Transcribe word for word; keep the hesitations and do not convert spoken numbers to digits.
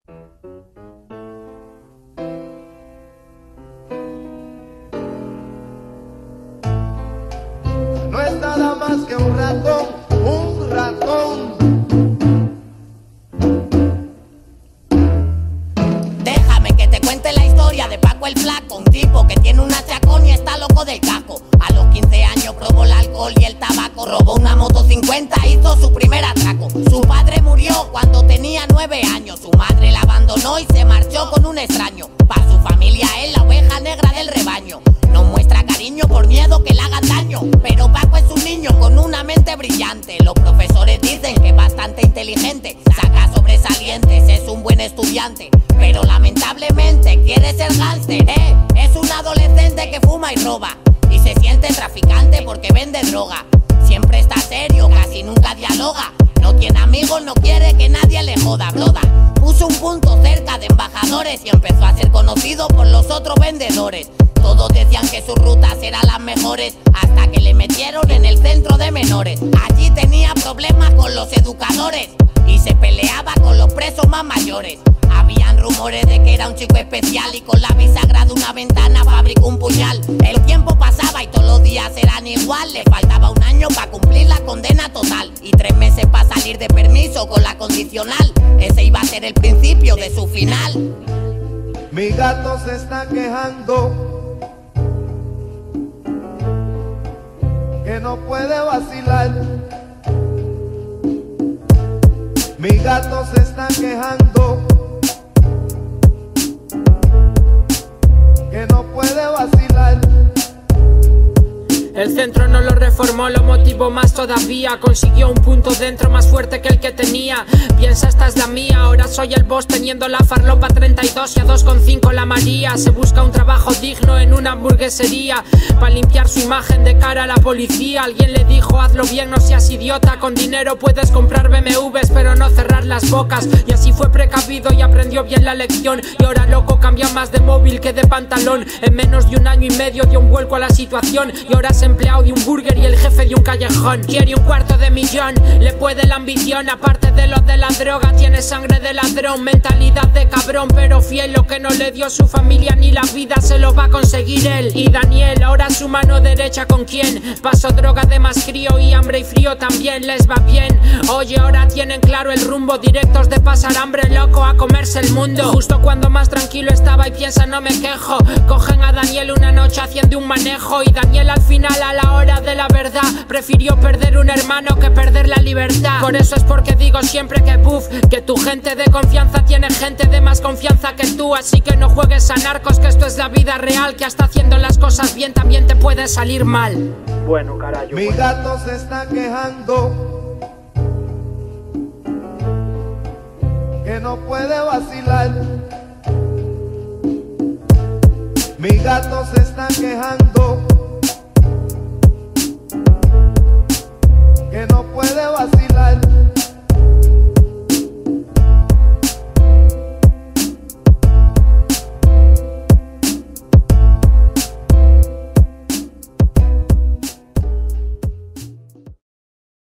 No es nada más que un ratón, un ratón. Déjame que te cuente la historia de Paco el Flaco, un tipo que tiene una chacón y está loco del caco. A los quince años probó el alcohol y el tabaco, robó una moto cincuenta, hizo su primer atraco. Su padre murió cuando tenía nueve años, su madre la abandonó y se marchó con un extraño. Para su familia es la oveja negra del rebaño. No muestra cariño por miedo que le hagan daño, pero Paco es un niño con una mente brillante. Los profesores dicen que es bastante inteligente, saca sobresalientes, es un buen estudiante, pero lamentablemente quiere ser gánster, ¿eh? Es un adolescente que fuma y roba y se siente traficante porque vende droga. Siempre está serio, casi nunca dialoga, no tiene amigos, no quiere que nadie le joda, broda. Puso un punto cerca de embajadores y empezó a ser conocido por los otros vendedores. Todos decían que sus rutas eran las mejores, hasta que le metieron en el centro de menores. Allí tenía problemas con los educadores y se peleaba con los presos más mayores. Habían rumores de que era un chico especial y con la bisagra de una ventana fabricó un puñal. El tiempo pasaba y todos los días eran igual. Le faltaba un año para cumplir la condena total y tres meses para salir de permiso con la condicional. Ese iba a ser el principio de su final. Mi gato se está quejando que no puede vacilar. Mi gato se está quejando que no puede vacilar. El centro no lo reformó, lo motivó más todavía. Consiguió un punto dentro más fuerte que el que tenía. Piensa, esta es la mía, ahora soy el boss teniendo la farlopa treinta y dos y a dos coma cinco la María. Se busca un trabajo digno en una hamburguesería para limpiar su imagen de cara a la policía. Alguien le dijo, hazlo bien, no seas idiota. Con dinero puedes comprar B M Ws pero no cerrar las bocas. Y así fue precavido y aprendió bien la lección. Y ahora loco cambia más de móvil que de pantalón. En menos de un año y medio dio un vuelco a la situación y ahora se empleado de un burger y el jefe de un callejón. Quiere un cuarto de millón, le puede la ambición. Aparte de lo de la droga, tiene sangre de ladrón, mentalidad de cabrón, pero fiel. Lo que no le dio su familia ni la vida se lo va a conseguir él. Y Daniel, ahora su mano derecha, ¿con quién? Pasó droga de más crío y hambre y frío también les va bien. Oye, ahora tienen claro el rumbo, directos de pasar hambre, loco, a comerse el mundo. Justo cuando más tranquilo estaba y piensa, no me quejo, cogen a Daniel una noche haciendo un manejo. Y Daniel al final, a la hora de la verdad, prefirió perder un hermano que perder la libertad. Por eso es porque digo siempre que puff, que tu gente de confianza tiene gente de más confianza que tú. Así que no juegues a narcos, que esto es la vida real, que hasta haciendo las cosas bien también te puede salir mal. Bueno, carajo. Mi gato se está quejando que no puede vacilar. Mi gato se está quejando